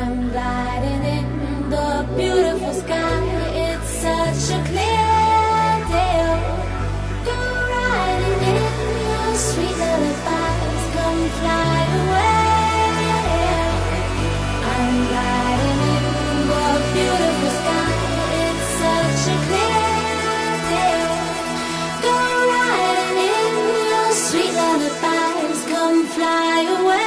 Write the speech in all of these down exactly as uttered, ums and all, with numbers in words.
I'm gliding in the beautiful sky. It's such a clear day. Go riding in your sweet lullabies. Come fly away. I'm gliding in the beautiful sky. It's such a clear day. Go riding in your sweet lullabies. Come fly away.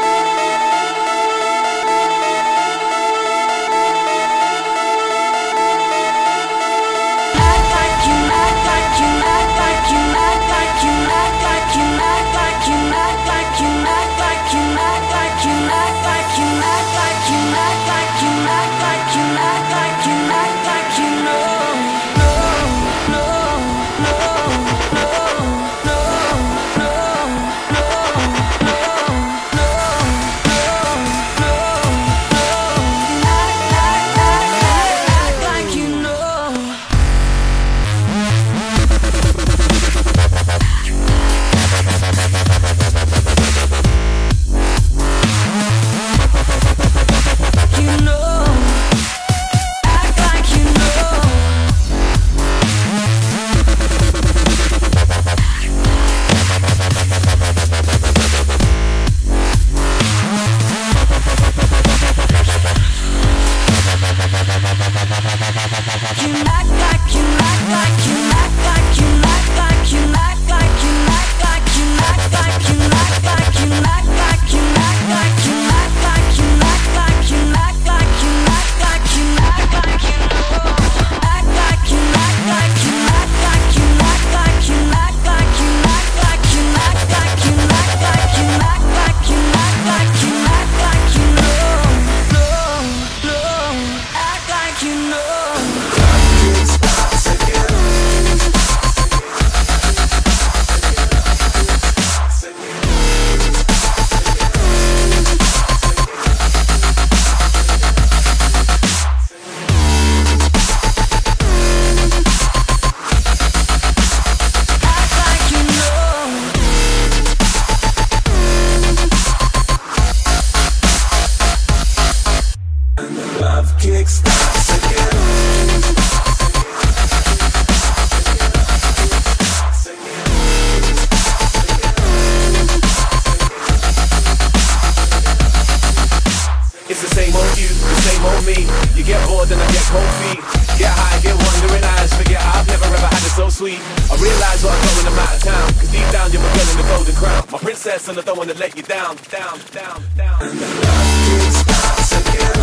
And I don't wanna let you down, down, down, down. And the love starts again.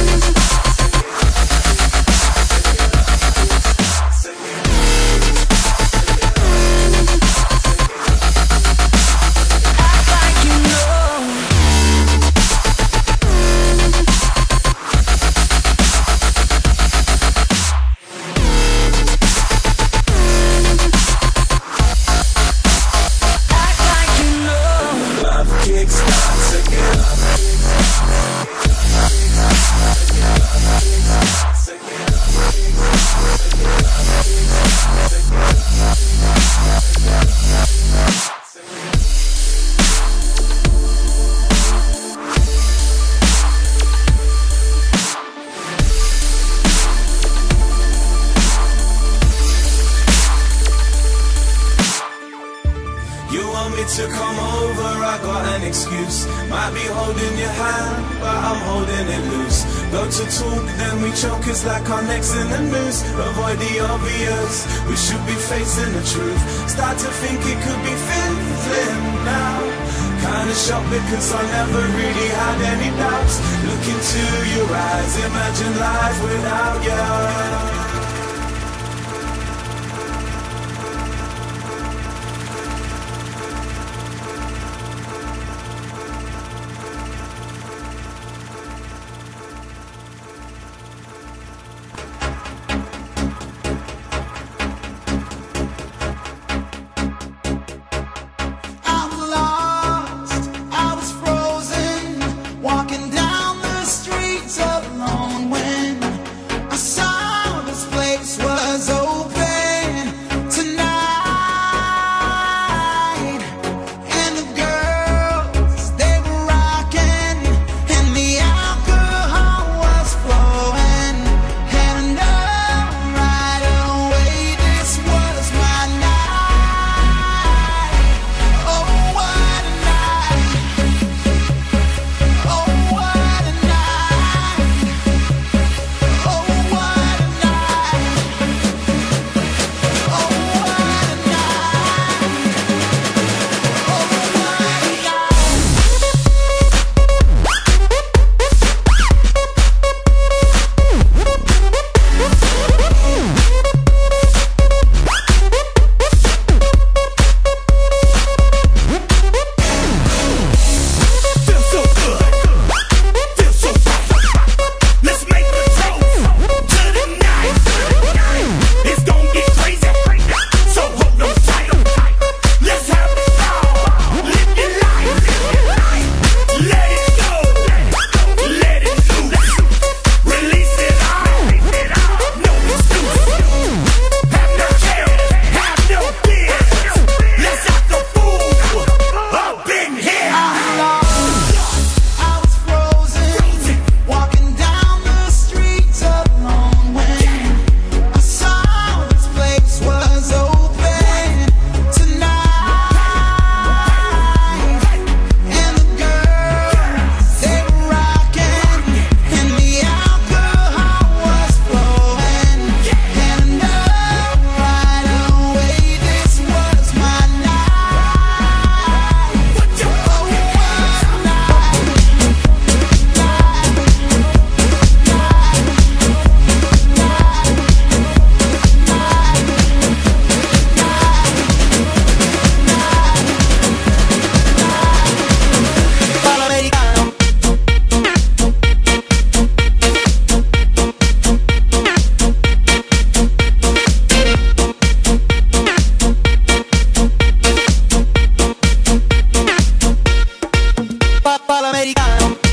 Act like you know. Act like you know. Love kickstarts again. You want me to come over, I got an excuse. Might be holding your hand, but I'm holding it loose. Go to talk, then we choke, it's like our necks in the noose. Avoid the obvious, we should be facing the truth. Start to think it could be fizzling now. Kinda shocked because I never really had any doubts. Look into your eyes, imagine life without you. Walking down the streets alone when I saw this time.